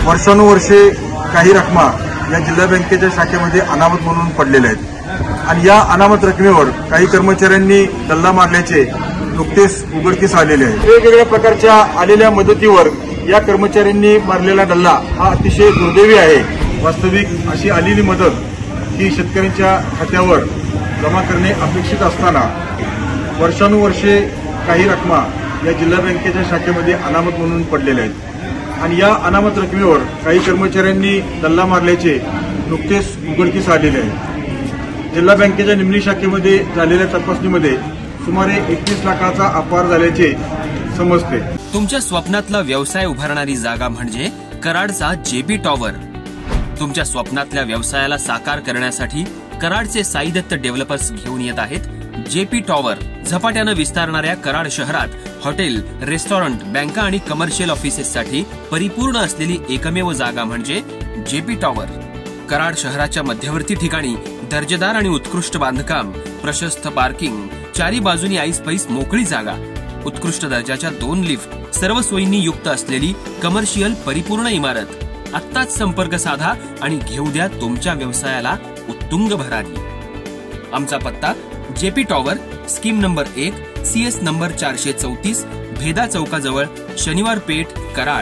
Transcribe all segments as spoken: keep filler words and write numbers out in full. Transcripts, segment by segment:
वर्षानुवर्षे काही रकमा या जिल्हा बँकेच्या शाखेमध्ये अनामत म्हणून पडलेल्या आहेत आणि या अनामत रकमेवर काही कर्मचाऱ्यांनी डल्ला मारल्याचे नुकतेच उघडकीस आलेले आहे। वेगवेगळ्या प्रकारच्या आलेल्या मदतीवर या कर्मचाऱ्यांनी मारलेला डल्ला हा अतिशय दुर्दैवी आहे। वास्तविक अशी आलेली मदत ही शेतकऱ्यांच्या खात्यावर जमा करणे अपेक्षित असताना वर्षानुवर्षे काही रकमा या जिल्हा बँकेच्या शाखेमध्ये अनामत म्हणून पडलेल्या आहेत आणि या अनामत रकमेवर काही कर्मचाऱ्यांनी डल्ला मारल्याचे नुकतेच उघडकीस आलेले आहे। जिल्हा बँकेच्या निमणी शाखेमध्ये झालेल्या तपासणीमध्ये सुमारे एकवीस लाखाचा अपहार झाल्याचे समजते। तुमच्या स्वप्नातला व्यवसाय उभारणारी जागा म्हणजे कराडचा जेपी टॉवर। तुमच्या स्वप्नातल्या व्यवसायाला साकार करण्यासाठी कराडचे साई दत्त डेव्हलपर्स घेऊन येत आहेत जेपी टॉवर। झपाट्यानं विस्तारणाऱ्या कराड शहरात हॉटेल, रेस्टॉरंट, बँका आणि कमर्शियल ऑफिसेससाठी परिपूर्ण असलेली एकमेव जागा म्हणजे जेपी टॉवर। कराड शहराच्या मध्यवर्ती ठिकाणी दर्जेदार आणि उत्कृष्ट बांधकाम, प्रशस्त पार्किंग, चारी बाजूनी ऐस पैस मोकळी जागा, उत्कृष्ट दर्जाच्या दोन लिफ्ट, सर्व सोयींनी युक्त असलेली कमर्शियल परिपूर्ण इमारत। आत्ताच संपर्क साधा आणि घेऊ द्या तुमच्या व्यवसायाला उत्तुंग भरारी। आमचा पत्ता जेपी टॉवर, स्कीम नंबर एक, सीएस नंबर चारशे चौतीस, भेदा चौकाजवळ, शनिवार पेठ, कराड।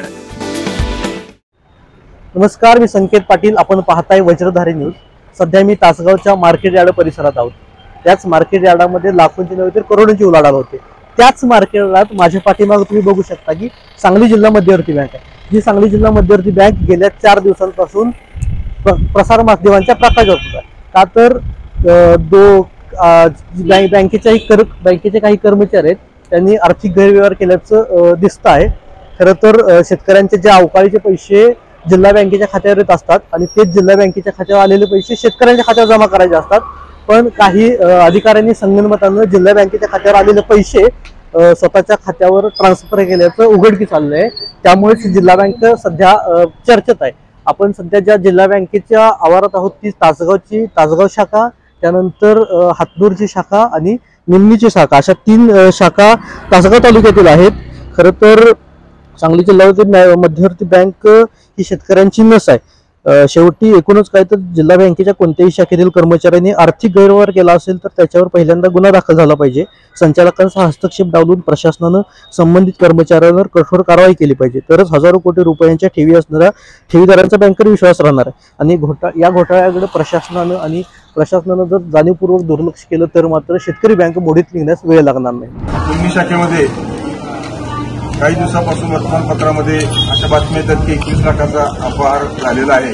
नमस्कार, मी संकेत पाटील। आपण पाहताय वज्रधारी न्यूज। सध्या मी तासगावच्या मार्केट यार्ड परिसरात आहोत। त्याच मार्केट यार्डामध्ये लाखोंची नव्हे तर करोडोंची उलाढाल होते। त्याच मार्केट यार्डात माझ्या पाठीमागे तुम्ही बघू शकता की सांगली जिल्हा मध्यवर्ती बँक आहे, जी सांगली जिल्हा मध्यवर्ती बँक गेल्या चार दिवसांपासून प्रसार माध्यमांच्या प्रकाशात होता। का तर दो बँकेच्याही कर बँकेचे काही कर्मचारी आहेत, त्यांनी आर्थिक गैरव्यवहार केल्याचं दिसतं आहे। खरं तर शेतकऱ्यांचे जे अवकाळीचे पैसे जिल्हा बँकेच्या खात्यावर येत असतात आणि तेच जिल्हा बँकेच्या खात्यावर आलेले पैसे शेतकऱ्यांच्या खात्यावर जमा करायचे असतात, पण काही अधिकाऱ्यांनी संगनमतानं जिल्हा बँकेच्या खात्यावर आलेले पैसे स्वतःच्या खात्यावर ट्रान्सफर केल्याचं उघडकीस आलेलं आहे। त्यामुळे जिल्हा बँक सध्या चर्चेत आहे। आपण सध्या ज्या जिल्हा बँकेच्या आवारात आहोत ती तासगावची तासगाव शाखा, त्यानंतर हातनूरची शाखा आणि निमणीची शाखा, अशा तीन शाखा तासगाव तालुक्यातील आहेत। खरं तर सांगली जिल्हा मध्यवर्ती बँक ही शेतकऱ्यांची नस आहे। शेवटी एकूणच काय तर जिल्हा बँकेच्या कोणत्याही शाखेतील कर्मचाऱ्यांनी आर्थिक गैरव्यवहार केला असेल तर त्याच्यावर पहिल्यांदा गुन्हा दाखल झाला पाहिजे। संचालकांचा हस्तक्षेप डावलून प्रशासनानं संबंधित कर्मचाऱ्यांवर कठोर कारवाई केली पाहिजे, तरच हजारो कोटी रुपयांच्या ठेवी असणाऱ्या ठेवीदारांचा बँकेवर विश्वास राहणार आहे। आणि घोटा या घोटाळ्याकडे प्रशासनानं आणि प्रशासनानं जर जाणीवपूर्वक दुर्लक्ष केलं तर मात्र शेतकरी बँक मोडीत निघण्यास वेळ लागणार नाही। निमणी शाखेमध्ये काही दिवसापासून वर्तमानपत्रामध्ये अशा बातम्या येतात की एकवीस लाखाचा अपहार झालेला आहे।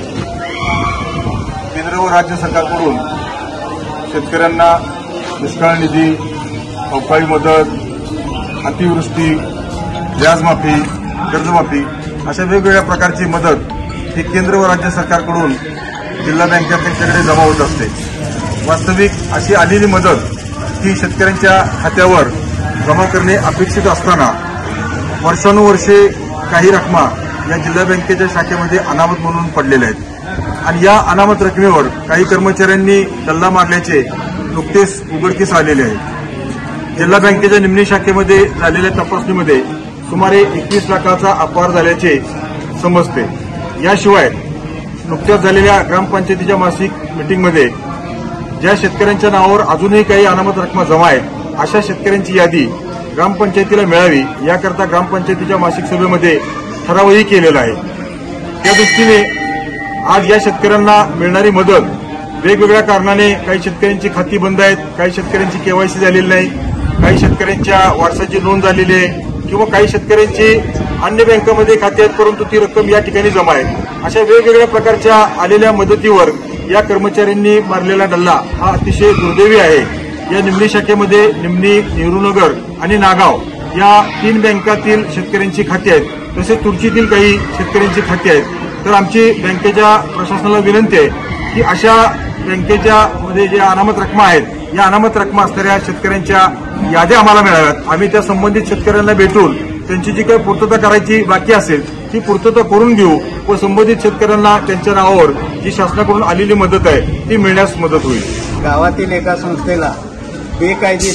केंद्र व राज्य सरकारकडून शेतकऱ्यांना दुष्काळ निधी, अवकाळी मदत, अतिवृष्टी, व्याजमाफी, कर्जमाफी अशा वेगवेगळ्या प्रकारची मदत ही केंद्र व राज्य सरकारकडून जिल्हा बँकेकडे जमा होत असते। वास्तविक अशी आलेली मदत ही शेतकऱ्यांच्या खात्यावर जमा करणे अपेक्षित असताना वर्षानुवर्षे काही रकमा या जिल्हा बँकेच्या शाखेमध्ये अनामत म्हणून पडलेल्या आहेत आणि या अनामत रकमेवर काही कर्मचाऱ्यांनी डल्ला मारल्याचे नुकतेच उघडकीस आलेले आहे। जिल्हा बँकेच्या निमणी शाखेमध्ये झालेल्या तपासणीमध्ये सुमारे एकवीस लाखाचा अपहार झाल्याचे समजते। याशिवाय नुकत्याच झालेल्या ग्रामपंचायतीच्या मासिक मीटिंगमध्ये ज्या शेतकऱ्यांच्या नावावर अजूनही काही अनामत रकमा जमा आहेत अशा शेतकऱ्यांची यादी ग्रामपंचायतीला मिळावी याकरता ग्रामपंचायतीच्या मासिक सभेमध्ये ठरावही केलेला आहे। त्या दृष्टीने आज या शेतकऱ्यांना मिळणारी मदत वेगवेगळ्या कारणाने काही शेतकऱ्यांची खाती बंद आहेत, काही शेतकऱ्यांची केवायसी झालेली नाही, काही शेतकऱ्यांच्या वारसाची नोंद झालेली आहे किंवा काही शेतकऱ्यांची अन्य बँकांमध्ये खाती आहेत परंतु ती रक्कम या ठिकाणी जमा आहे। अशा वेगवेगळ्या प्रकारच्या आलेल्या मदतीवर या कर्मचाऱ्यांनी मारलेला डल्ला हा अतिशय दुर्दैवी आहे। या निमणी शाखेमध्ये निमणी, नेहरूनगर आणि नागाव या तीन बँकातील शेतकऱ्यांची खाती आहेत, तसेच तुर्चीतील काही शेतकऱ्यांची खाती आहेत। तर आमची बँकेच्या प्रशासनाला विनंती आहे की अशा बँकेच्या मध्ये ज्या अनामत रकमा आहेत या अनामत रकमा असणाऱ्या शेतकऱ्यांच्या याद्या आम्हाला मिळाव्यात। आम्ही त्या संबंधित शेतकऱ्यांना भेटून त्यांची जी काही पूर्तता करायची बाकी असेल ती पूर्तता करून घेऊ व संबंधित शेतकऱ्यांना त्यांच्या नावावर जी शासनाकडून आलेली मदत आहे ती मिळण्यास मदत होईल। गावातील एका संस्थेला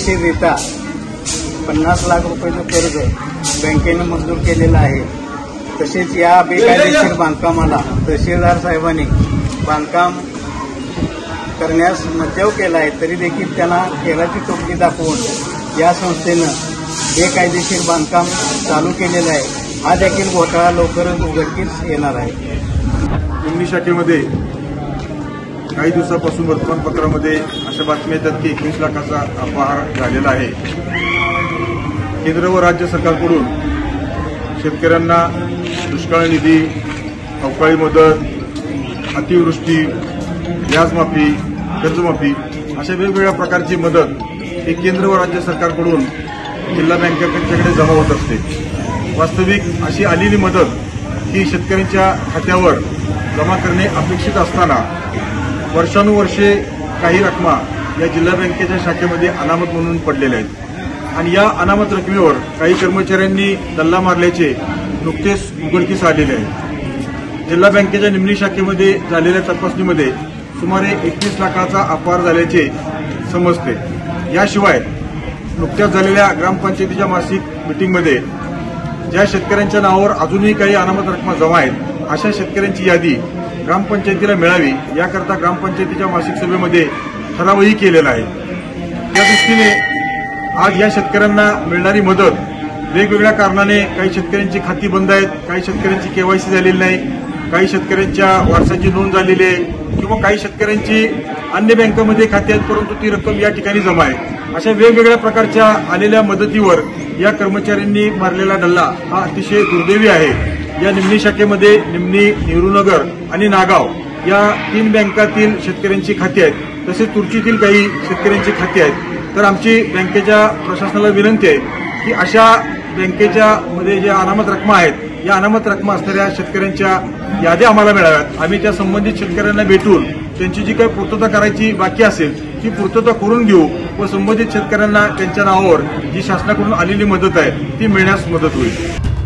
बेकायदेशीररित्या पन्नास लाख रुपयाचं कर्ज बँकेनं मंजूर केलेलं आहे। तसेच या बेकायदेशीर बांधकामाला तहसीलदार साहेबांनी बांधकाम करण्यास मज्जाव केला आहे, तरी देखील त्यांना तेलाची टोपली दाखवून या संस्थेनं बेकायदेशीर बांधकाम चालू केलेलं आहे. हा देखील घोटाळा लवकरच उघडकीस येणार आहे. निमणी शाखेमध्ये काही दिवसापासून वर्तमानपत्रामध्ये अशा बातम्या येतात की एकवीस लाखाचा अपहार झालेला आहे. केंद्र व राज्य सरकारकडून शेतकऱ्यांना दुष्काळ निधी, अवकाळी मदत, अतिवृष्टी, व्याजमाफी, कर्जमाफी अशा वेगवेगळ्या प्रकारची मदत ही केंद्र व राज्य सरकारकडून जिल्हा बँकेकडे जमा होत असते. वास्तविक अशी आलेली मदत ही शेतकऱ्यांच्या खात्यावर जमा करणे अपेक्षित असताना वर्षानुवर्षे काही रकमा या जिल्हा बँकेच्या शाखेमध्ये अनामत म्हणून पडलेल्या आहेत आणि या अनामत रकमेवर काही कर्मचाऱ्यांनी दल्ला मारल्याचे नुकतेच उघडकीस आलेले आहे. जिल्हा बँकेच्या निमणी शाखेमध्ये झालेल्या तपासणीमध्ये सुमारे एकवीस लाखाचा अपहार झाल्याचे समजते. याशिवाय नुकत्याच झालेल्या ग्रामपंचायतीच्या मासिक मिटिंगमध्ये ज्या शेतकऱ्यांच्या नावावर अजूनही काही अनामत रकमा जमा आहेत अशा शेतकऱ्यांची यादी ग्रामपंचायतीला मिळावी याकरता ग्रामपंचायतीच्या मासिक सभेमध्ये ठरावही केलेला आहे. त्या दृष्टीने आज या शेतकऱ्यांना मिळणारी मदत वेगवेगळ्या कारणाने काही शेतकऱ्यांची खाती बंद आहेत, काही शेतकऱ्यांची केवायसी झालेली नाही, काही शेतकऱ्यांच्या वारसाची नोंद झालेली आहे किंवा काही शेतकऱ्यांची अन्य बँकांमध्ये खाती आहेत परंतु ती रक्कम या ठिकाणी जमा आहे. अशा वेगवेगळ्या प्रकारच्या आलेल्या मदतीवर या कर्मचाऱ्यांनी मारलेला डल्ला हा अतिशय दुर्दैवी आहे. या निमणी शाखेमध्ये निमणी, नेहरूनगर आणि नागाव या तीन बँकातील शेतकऱ्यांची खाती आहेत, तसेच तुर्चीतील काही शेतकऱ्यांची खाती आहेत. तर आमची बँकेच्या प्रशासनाला विनंती आहे की अशा बँकेच्या मध्ये ज्या अनामत रकमा आहेत या अनामत रकमा असणाऱ्या शेतकऱ्यांच्या याद्या आम्हाला मिळाव्यात. आम्ही त्या संबंधित शेतकऱ्यांना भेटून त्यांची जी काही पूर्तता करायची बाकी असेल ती पूर्तता करून घेऊ व संबंधित शेतकऱ्यांना त्यांच्या नावावर जी शासनाकडून आलेली मदत आहे ती मिळण्यास मदत होईल.